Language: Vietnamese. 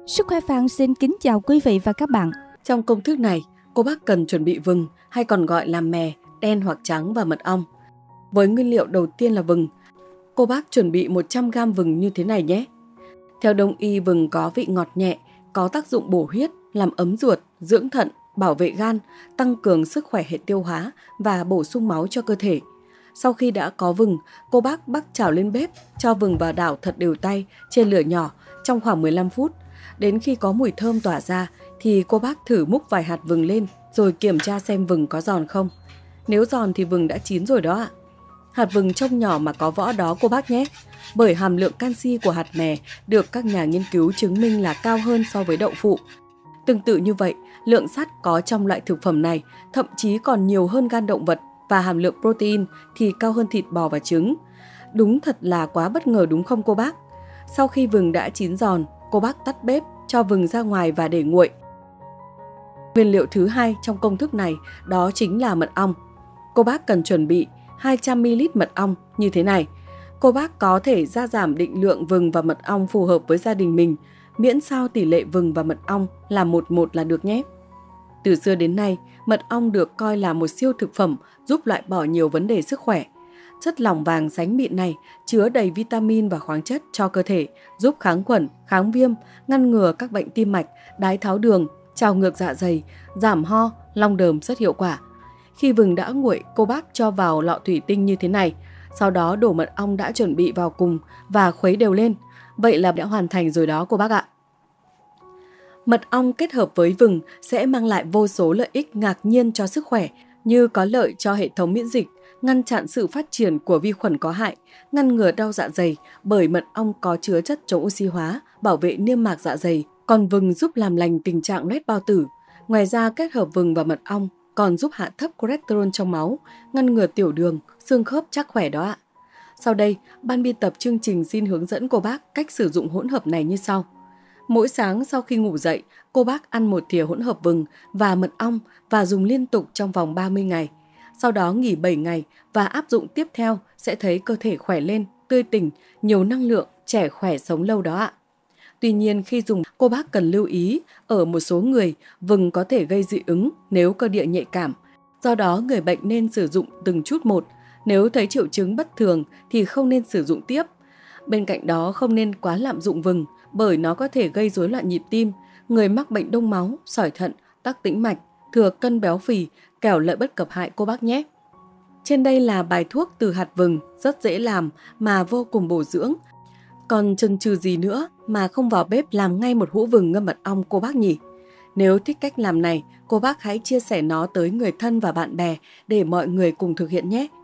Sức khỏe Phan xin kính chào quý vị và các bạn. Trong công thức này, cô bác cần chuẩn bị vừng hay còn gọi là mè, đen hoặc trắng và mật ong. Với nguyên liệu đầu tiên là vừng, cô bác chuẩn bị 100g vừng như thế này nhé. Theo Đông y, vừng có vị ngọt nhẹ, có tác dụng bổ huyết, làm ấm ruột, dưỡng thận, bảo vệ gan, tăng cường sức khỏe hệ tiêu hóa và bổ sung máu cho cơ thể. Sau khi đã có vừng, cô bác bắc chảo lên bếp, cho vừng vào đảo thật đều tay trên lửa nhỏ trong khoảng 15 phút. Đến khi có mùi thơm tỏa ra thì cô bác thử múc vài hạt vừng lên rồi kiểm tra xem vừng có giòn không. Nếu giòn thì vừng đã chín rồi đó ạ. Hạt vừng trông nhỏ mà có vỏ đó cô bác nhé, bởi hàm lượng canxi của hạt mè được các nhà nghiên cứu chứng minh là cao hơn so với đậu phụ. Tương tự như vậy, lượng sắt có trong loại thực phẩm này thậm chí còn nhiều hơn gan động vật và hàm lượng protein thì cao hơn thịt bò và trứng. Đúng thật là quá bất ngờ đúng không cô bác? Sau khi vừng đã chín giòn, cô bác tắt bếp, cho vừng ra ngoài và để nguội. Nguyên liệu thứ hai trong công thức này đó chính là mật ong. Cô bác cần chuẩn bị 200ml mật ong như thế này. Cô bác có thể gia giảm định lượng vừng và mật ong phù hợp với gia đình mình, miễn sao tỷ lệ vừng và mật ong là 1:1 là được nhé. Từ xưa đến nay, mật ong được coi là một siêu thực phẩm giúp loại bỏ nhiều vấn đề sức khỏe. Chất lỏng vàng sánh mịn này chứa đầy vitamin và khoáng chất cho cơ thể, giúp kháng khuẩn, kháng viêm, ngăn ngừa các bệnh tim mạch, đái tháo đường, trào ngược dạ dày, giảm ho, long đờm rất hiệu quả. Khi vừng đã nguội, cô bác cho vào lọ thủy tinh như thế này, sau đó đổ mật ong đã chuẩn bị vào cùng và khuấy đều lên. Vậy là đã hoàn thành rồi đó cô bác ạ. Mật ong kết hợp với vừng sẽ mang lại vô số lợi ích ngạc nhiên cho sức khỏe, như có lợi cho hệ thống miễn dịch, ngăn chặn sự phát triển của vi khuẩn có hại, ngăn ngừa đau dạ dày bởi mật ong có chứa chất chống oxy hóa, bảo vệ niêm mạc dạ dày, còn vừng giúp làm lành tình trạng loét bao tử. Ngoài ra, kết hợp vừng và mật ong còn giúp hạ thấp cholesterol trong máu, ngăn ngừa tiểu đường, xương khớp chắc khỏe đó ạ. Sau đây, ban biên tập chương trình xin hướng dẫn cô bác cách sử dụng hỗn hợp này như sau. Mỗi sáng sau khi ngủ dậy, cô bác ăn 1 thìa hỗn hợp vừng và mật ong và dùng liên tục trong vòng 30 ngày. Sau đó nghỉ 7 ngày và áp dụng tiếp theo sẽ thấy cơ thể khỏe lên, tươi tỉnh, nhiều năng lượng, trẻ khỏe sống lâu đó ạ. Tuy nhiên khi dùng, cô bác cần lưu ý, ở một số người, vừng có thể gây dị ứng nếu cơ địa nhạy cảm. Do đó người bệnh nên sử dụng từng chút một. Nếu thấy triệu chứng bất thường thì không nên sử dụng tiếp. Bên cạnh đó không nên quá lạm dụng vừng, bởi nó có thể gây rối loạn nhịp tim, người mắc bệnh đông máu, sỏi thận, tắc tĩnh mạch, thừa cân béo phì, kẻo lợi bất cập hại cô bác nhé. Trên đây là bài thuốc từ hạt vừng, rất dễ làm mà vô cùng bổ dưỡng. Còn chần chừ gì nữa mà không vào bếp làm ngay một hũ vừng ngâm mật ong cô bác nhỉ? Nếu thích cách làm này, cô bác hãy chia sẻ nó tới người thân và bạn bè để mọi người cùng thực hiện nhé.